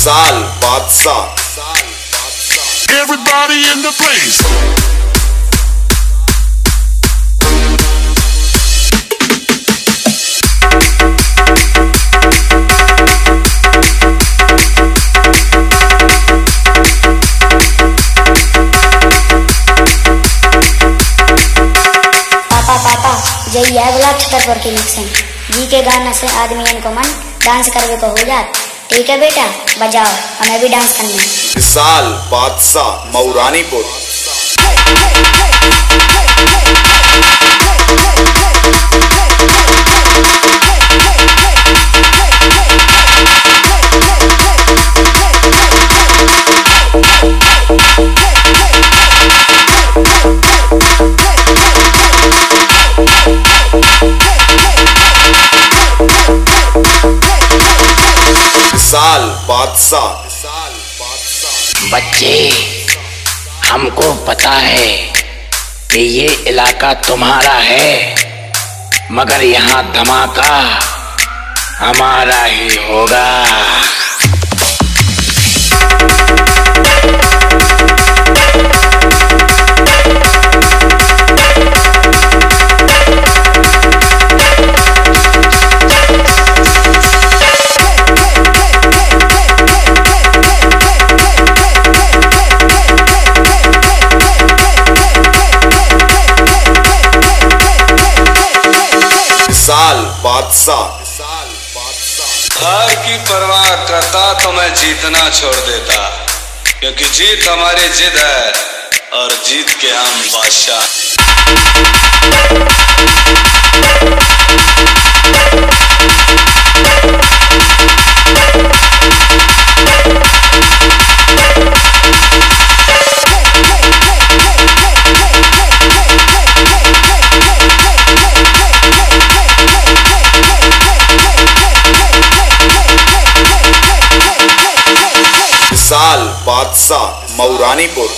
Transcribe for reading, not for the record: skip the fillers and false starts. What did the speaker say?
विशाल बादशाह। Everybody in the place. पापा जय है गुलाब छतर की मिक्सिंग जी के गाना से आदमी को मन डांस करवे को हो जात। ठीक है बेटा बजाओ हमें भी डांस करना है। विशाल बादशाह मऊरानीपुर। विशाल बादशाह। बच्चे हमको पता है कि ये इलाका तुम्हारा है, मगर यहाँ धमाका हमारा ही होगा। विशाल बादशाह। हार की परवाह करता तो मैं जीतना छोड़ देता, क्योंकि जीत हमारी जिद है और जीत के हम बादशाह। विशाल बादशाह मऊरानीपुर।